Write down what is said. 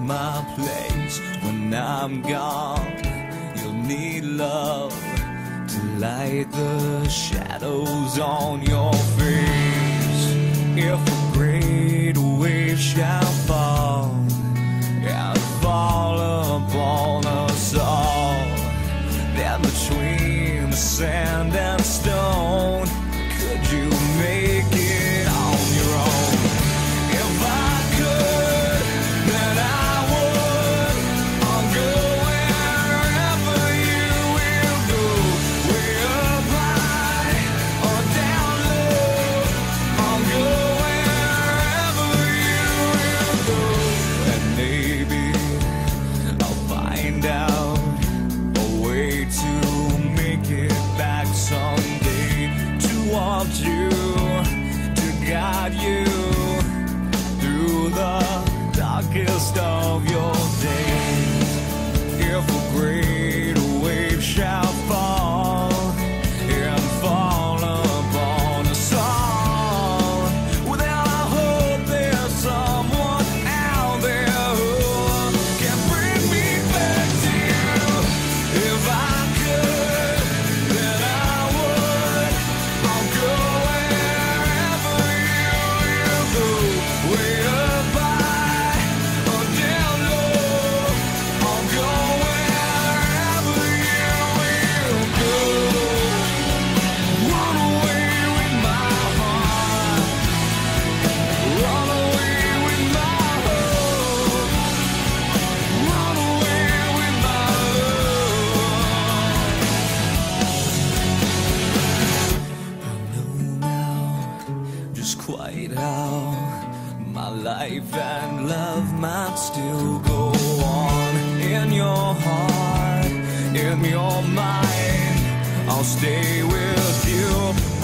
my place when I'm gone. You'll need love to light the shadows on your face. If a great wave shall fall and fall upon us all, then between the sand and stone, could you make it on your own? If I could, then I would. I'll go wherever you will go, way up high or down low. I'll go wherever you will go, and maybe I'll find out a way to make it back someday, to want you, to guide you through the darkest of your days. If a great wave shall fall and fall upon us all, well, then I hope there's someone out there who can bring me back to you. If I could, then I would. I'll go wherever you will go, way up high or down low. I'll go wherever you will go. Run away with my heart, run away with my hope, run away with my love. I know now just quite how my life and love might still go on. In your heart, in your mind, I'll stay with you.